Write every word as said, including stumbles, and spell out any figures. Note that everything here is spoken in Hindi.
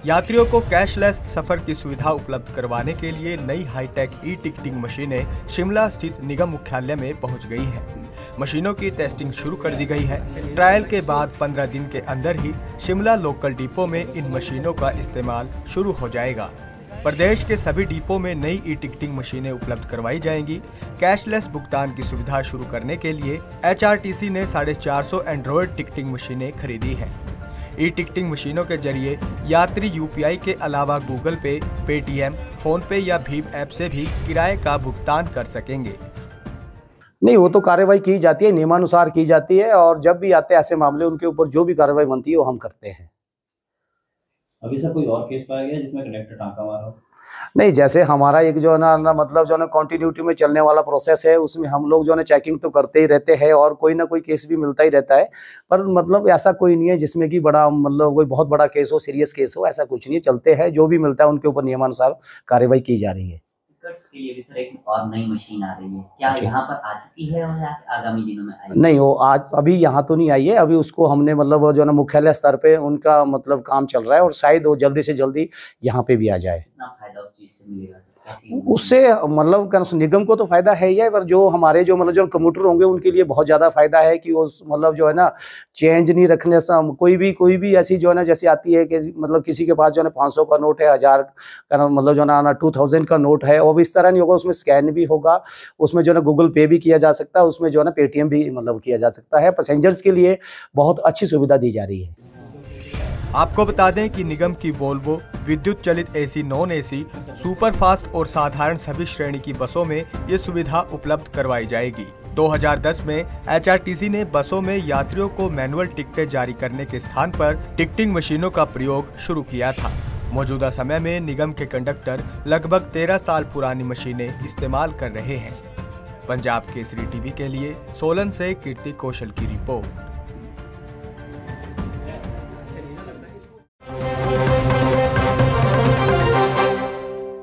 यात्रियों को कैशलेस सफर की सुविधा उपलब्ध करवाने के लिए नई हाईटेक ई टिकटिंग मशीनें शिमला स्थित निगम मुख्यालय में पहुंच गई हैं। मशीनों की टेस्टिंग शुरू कर दी गई है। ट्रायल के बाद पंद्रह दिन के अंदर ही शिमला लोकल डिपो में इन मशीनों का इस्तेमाल शुरू हो जाएगा। प्रदेश के सभी डिपो में नई ई टिकटिंग मशीनें उपलब्ध करवाई जाएंगी। कैशलेस भुगतान की सुविधा शुरू करने के लिए एच आर टी सी ने साढ़े चार सौ एंड्रॉयड टिकटिंग मशीनें खरीदी हैं। ई टिकटिंग मशीनों के जरिए यात्री यू पी आई के अलावा गूगल पे, पेटीएम, फोन पे या भीम ऐप से भी किराए का भुगतान कर सकेंगे। नहीं, वो तो कार्रवाई की जाती है, नियमानुसार की जाती है और जब भी आते हैं ऐसे मामले उनके ऊपर जो भी कार्रवाई बनती है वो हम करते हैं। अभी सर कोई और केस पाया गया जिसमें कंडक्टर टांका मारा हो? नहीं, जैसे हमारा एक जो है ना ना मतलब जो है ना कंटिन्यूटी में चलने वाला प्रोसेस है, उसमें हम लोग जो है ना चेकिंग तो करते ही रहते हैं और कोई ना कोई केस भी मिलता ही रहता है। पर मतलब ऐसा कोई नहीं है जिसमें कि बड़ा मतलब कोई बहुत बड़ा केस हो, सीरियस केस हो, ऐसा कुछ नहीं है। चलते हैं, जो भी मिलता है उनके ऊपर नियमानुसार कार्रवाई की जा रही है। टिकट्स के लिए भी सर एक और नई मशीन आ रही है, क्या यहाँ पर आ चुकी है और आगामी दिनों में आएगी? नहीं, वो आज अभी यहाँ तो नहीं आई है। अभी उसको हमने मतलब जो है ना मुख्यालय स्तर पे उनका मतलब काम चल रहा है और शायद वो जल्दी से जल्दी यहाँ पे भी आ जाए। कितना फायदा उस चीज से मिलेगा? उससे मतलब निगम को तो फायदा है ही है, पर जो हमारे जो मतलब जो कम्यूटर होंगे उनके लिए बहुत ज़्यादा फायदा है कि वो मतलब जो है ना चेंज नहीं रखने से कोई भी कोई भी ऐसी जो है ना जैसे आती है कि मतलब किसी के पास जो है ना पाँच सौ का नोट है, हज़ार का मतलब जो है ना टू थाउजेंड का नोट है, वो भी इस तरह नहीं होगा। उसमें स्कैन भी होगा, उसमें जो है ना गूगल पे भी किया जा सकता है, उसमें जो है ना पेटीएम भी मतलब किया जा सकता है। पैसेंजर्स के लिए बहुत अच्छी सुविधा दी जा रही है। आपको बता दें कि निगम की वोल्वो विद्युत चलित एसी, नॉन एसी, सुपरफास्ट और साधारण सभी श्रेणी की बसों में ये सुविधा उपलब्ध करवाई जाएगी। दो हज़ार दस में एच आर टी सी ने बसों में यात्रियों को मैनुअल टिकटें जारी करने के स्थान पर टिकटिंग मशीनों का प्रयोग शुरू किया था। मौजूदा समय में निगम के कंडक्टर लगभग तेरह साल पुरानी मशीनें इस्तेमाल कर रहे हैं। पंजाब केसरी टीवी के लिए सोलन से कीर्ति कौशल की रिपोर्ट।